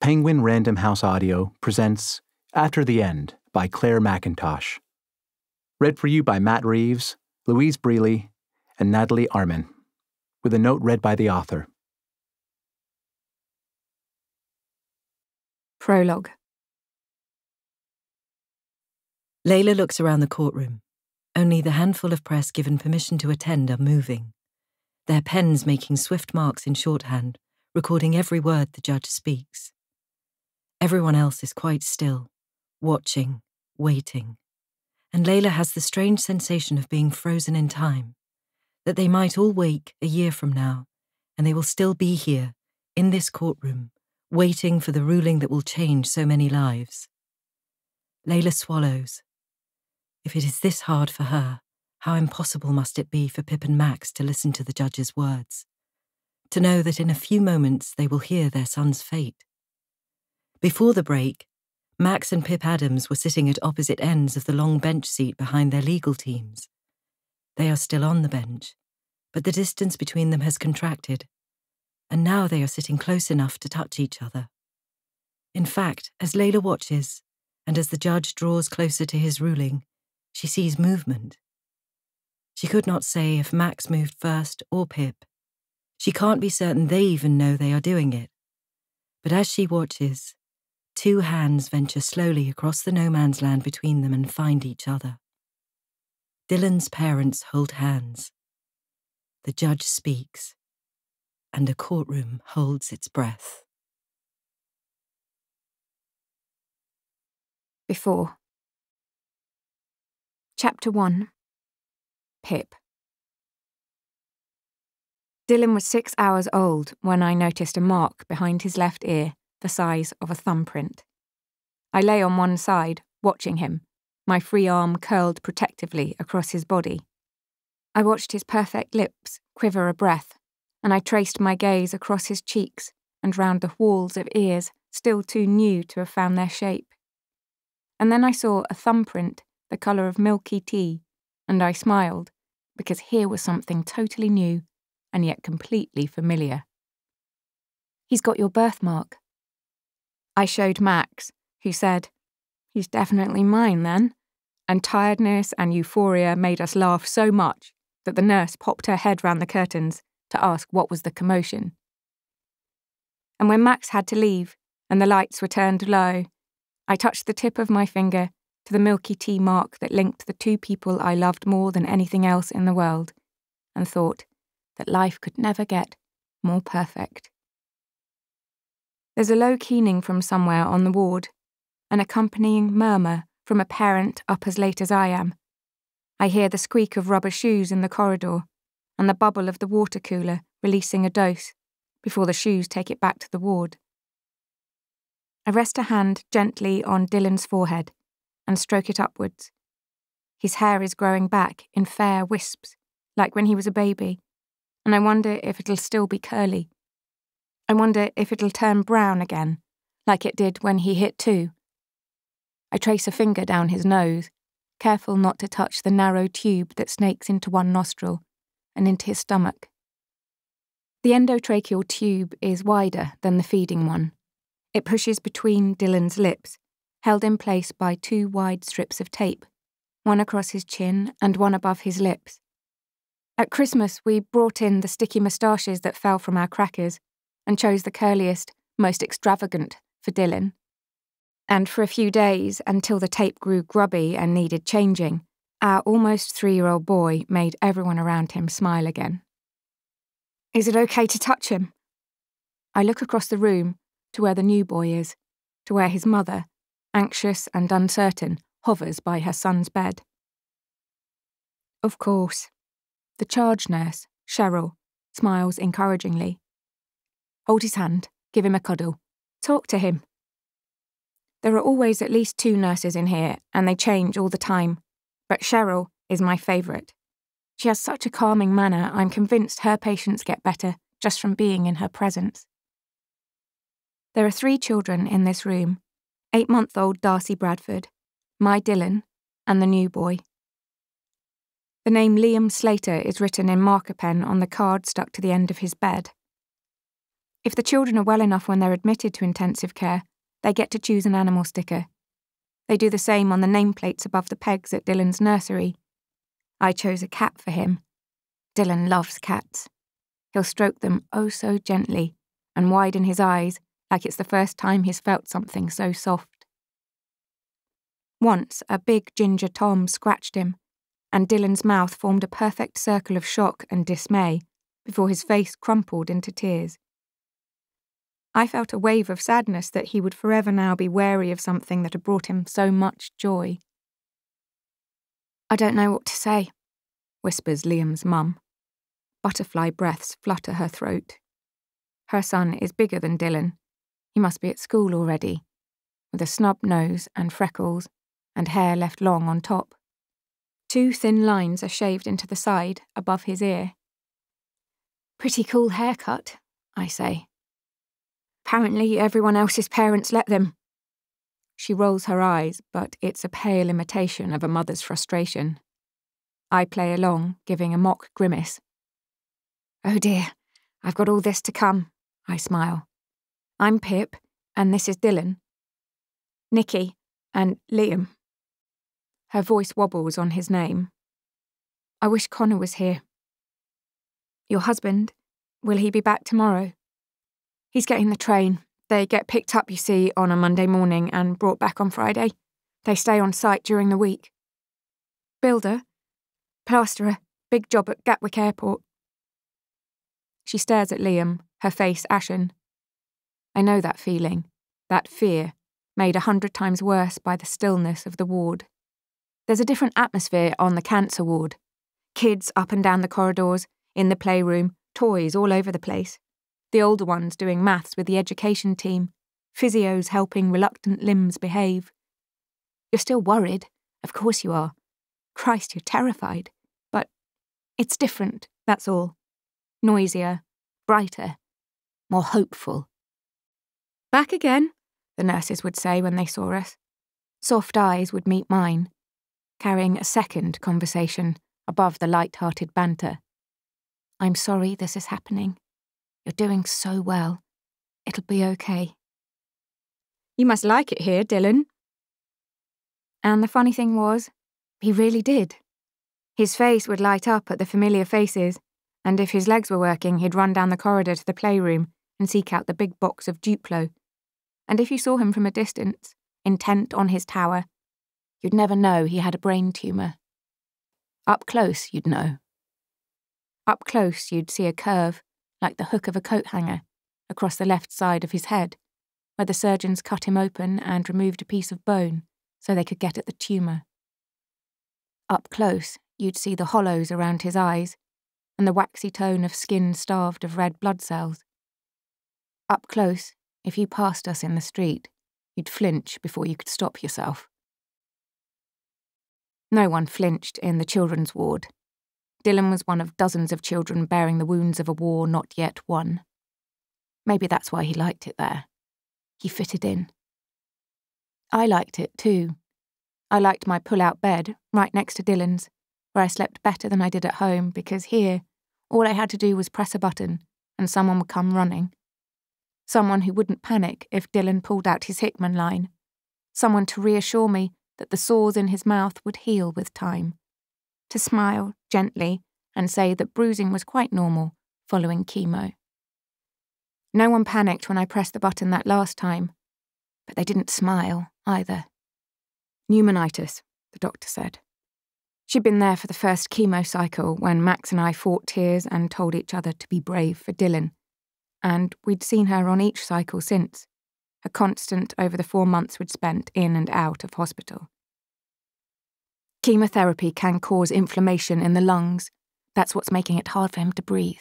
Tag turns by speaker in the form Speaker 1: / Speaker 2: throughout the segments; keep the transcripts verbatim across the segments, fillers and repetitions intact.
Speaker 1: Penguin Random House Audio presents After the End by Clare Mackintosh. Read for you by Matt Reeves, Louise Brealey, and Nathalie Armin, with a note read by the author.
Speaker 2: Prologue.
Speaker 3: Layla looks around the courtroom. Only the handful of press given permission to attend are moving, their pens making swift marks in shorthand, recording every word the judge speaks. Everyone else is quite still, watching, waiting, and Layla has the strange sensation of being frozen in time, that they might all wake a year from now, and they will still be here, in this courtroom, waiting for the ruling that will change so many lives. Layla swallows. If it is this hard for her, how impossible must it be for Pip and Max to listen to the judge's words, to know that in a few moments they will hear their son's fate. Before the break, Max and Pip Adams were sitting at opposite ends of the long bench seat behind their legal teams. They are still on the bench, but the distance between them has contracted, and now they are sitting close enough to touch each other. In fact, as Layla watches, and as the judge draws closer to his ruling, she sees movement. She could not say if Max moved first or Pip. She can't be certain they even know they are doing it. But as she watches, two hands venture slowly across the no-man's land between them and find each other. Dylan's parents hold hands. The judge speaks, and a courtroom holds its breath.
Speaker 2: Before. Chapter one. Pip. Dylan was six hours old when I noticed a mark behind his left ear the size of a thumbprint. I lay on one side, watching him, my free arm curled protectively across his body. I watched his perfect lips quiver a breath, and I traced my gaze across his cheeks and round the walls of ears still too new to have found their shape. And then I saw a thumbprint the colour of milky tea, and I smiled, because here was something totally new and yet completely familiar. "He's got your birthmark." I showed Max, who said, "He's definitely mine then," and tiredness and euphoria made us laugh so much that the nurse popped her head round the curtains to ask what was the commotion. And when Max had to leave and the lights were turned low, I touched the tip of my finger to the milky tea mark that linked the two people I loved more than anything else in the world, and thought that life could never get more perfect. There's a low keening from somewhere on the ward, an accompanying murmur from a parent up as late as I am. I hear the squeak of rubber shoes in the corridor, and the bubble of the water cooler releasing a dose before the shoes take it back to the ward. I rest a hand gently on Dylan's forehead and stroke it upwards. His hair is growing back in fair wisps, like when he was a baby, and I wonder if it'll still be curly. I wonder if it'll turn brown again, like it did when he hit two. I trace a finger down his nose, careful not to touch the narrow tube that snakes into one nostril and into his stomach. The endotracheal tube is wider than the feeding one. It pushes between Dylan's lips, held in place by two wide strips of tape, one across his chin and one above his lips. At Christmas, we brought in the sticky moustaches that fell from our crackers and chose the curliest, most extravagant for Dylan. And for a few days, until the tape grew grubby and needed changing, our almost three-year-old boy made everyone around him smile again. "Is it okay to touch him?" I look across the room to where the new boy is, to where his mother, anxious and uncertain, hovers by her son's bed. "Of course." The charge nurse, Cheryl, smiles encouragingly. "Hold his hand, give him a cuddle. Talk to him." There are always at least two nurses in here, and they change all the time, but Cheryl is my favourite. She has such a calming manner, I'm convinced her patients get better just from being in her presence. There are three children in this room, eight-month-old Darcy Bradford, my Dylan, and the new boy. The name Liam Slater is written in marker pen on the card stuck to the end of his bed. If the children are well enough when they're admitted to intensive care, they get to choose an animal sticker. They do the same on the nameplates above the pegs at Dylan's nursery. I chose a cat for him. Dylan loves cats. He'll stroke them oh so gently and widen his eyes like it's the first time he's felt something so soft. Once, a big ginger Tom scratched him, and Dylan's mouth formed a perfect circle of shock and dismay before his face crumpled into tears. I felt a wave of sadness that he would forever now be wary of something that had brought him so much joy. "I don't know what to say," whispers Liam's mum. Butterfly breaths flutter her throat. Her son is bigger than Dylan. He must be at school already, with a snub nose and freckles, and hair left long on top. Two thin lines are shaved into the side, above his ear. "Pretty cool haircut," I say. "Apparently everyone else's parents let them." She rolls her eyes, but it's a pale imitation of a mother's frustration. I play along, giving a mock grimace. "Oh dear, I've got all this to come," I smile. "I'm Pip, and this is Dylan. Nikki, and Liam." Her voice wobbles on his name. "I wish Connor was here." "Your husband, will he be back tomorrow?" "He's getting the train. They get picked up, you see, on a Monday morning and brought back on Friday. They stay on site during the week." "Builder?" "Plasterer. Big job at Gatwick Airport." She stares at Liam, her face ashen. I know that feeling, that fear, made a hundred times worse by the stillness of the ward. There's a different atmosphere on the cancer ward. Kids up and down the corridors, in the playroom, toys all over the place. The older ones doing maths with the education team, physios helping reluctant limbs behave. You're still worried, of course you are. Christ, you're terrified. But it's different, that's all. Noisier, brighter, more hopeful. "Back again," the nurses would say when they saw us. Soft eyes would meet mine, carrying a second conversation above the light-hearted banter. "I'm sorry this is happening. You're doing so well. It'll be okay." "You must like it here, Dylan." And the funny thing was, he really did. His face would light up at the familiar faces, and if his legs were working, he'd run down the corridor to the playroom and seek out the big box of Duplo. And if you saw him from a distance, intent on his tower, you'd never know he had a brain tumour. Up close, you'd know. Up close, you'd see a curve, like the hook of a coat hanger, across the left side of his head, where the surgeons cut him open and removed a piece of bone so they could get at the tumour. Up close, you'd see the hollows around his eyes, and the waxy tone of skin starved of red blood cells. Up close, if you passed us in the street, you'd flinch before you could stop yourself. No one flinched in the children's ward. Dylan was one of dozens of children bearing the wounds of a war not yet won. Maybe that's why he liked it there. He fitted in. I liked it too. I liked my pull-out bed, right next to Dylan's, where I slept better than I did at home because here, all I had to do was press a button and someone would come running. Someone who wouldn't panic if Dylan pulled out his Hickman line. Someone to reassure me that the sores in his mouth would heal with time. To smile gently and say that bruising was quite normal following chemo. No one panicked when I pressed the button that last time, but they didn't smile either. Pneumonitis, the doctor said. She'd been there for the first chemo cycle when Max and I fought tears and told each other to be brave for Dylan, and we'd seen her on each cycle since, a constant over the four months we'd spent in and out of hospital. Chemotherapy can cause inflammation in the lungs. That's what's making it hard for him to breathe.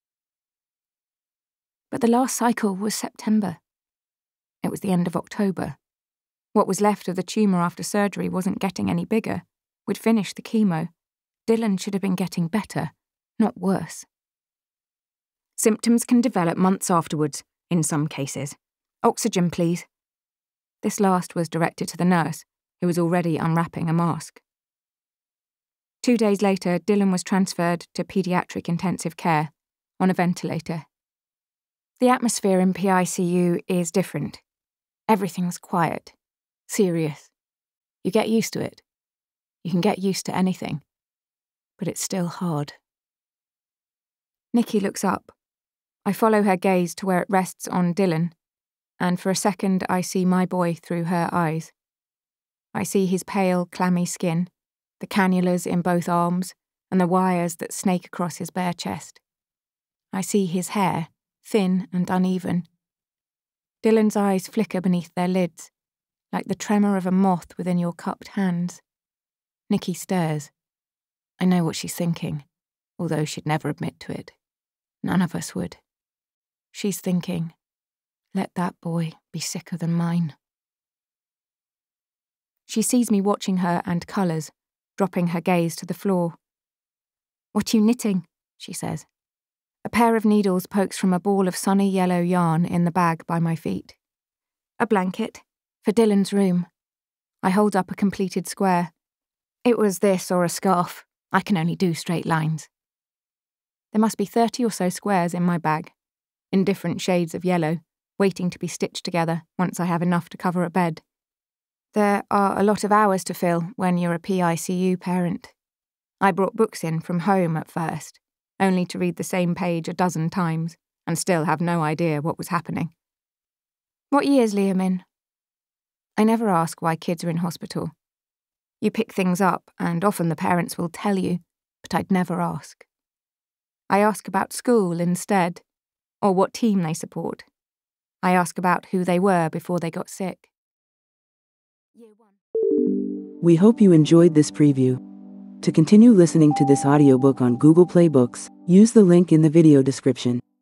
Speaker 2: But the last cycle was September. It was the end of October. What was left of the tumour after surgery wasn't getting any bigger. We'd finished the chemo. Dylan should have been getting better, not worse. Symptoms can develop months afterwards, in some cases. Oxygen, please. This last was directed to the nurse, who was already unwrapping a mask. Two days later, Dylan was transferred to paediatric intensive care, on a ventilator. The atmosphere in P I C U is different. Everything's quiet, serious. You get used to it. You can get used to anything. But it's still hard. Nikki looks up. I follow her gaze to where it rests on Dylan, and for a second I see my boy through her eyes. I see his pale, clammy skin, the cannulas in both arms, and the wires that snake across his bare chest. I see his hair, thin and uneven. Dylan's eyes flicker beneath their lids, like the tremor of a moth within your cupped hands. Nikki stirs. I know what she's thinking, although she'd never admit to it. None of us would. She's thinking, let that boy be sicker than mine. She sees me watching her and colours, dropping her gaze to the floor. What are you knitting? She says. A pair of needles pokes from a ball of sunny yellow yarn in the bag by my feet. A blanket, for Dylan's room. I hold up a completed square. It was this or a scarf. I can only do straight lines. There must be thirty or so squares in my bag, in different shades of yellow, waiting to be stitched together once I have enough to cover a bed. There are a lot of hours to fill when you're a P I C U parent. I brought books in from home at first, only to read the same page a dozen times and still have no idea what was happening. What year's Liam in? I never ask why kids are in hospital. You pick things up, and often the parents will tell you, but I'd never ask. I ask about school instead, or what team they support. I ask about who they were before they got sick.
Speaker 4: We hope you enjoyed this preview. To continue listening to this audiobook on Google Play Books, use the link in the video description.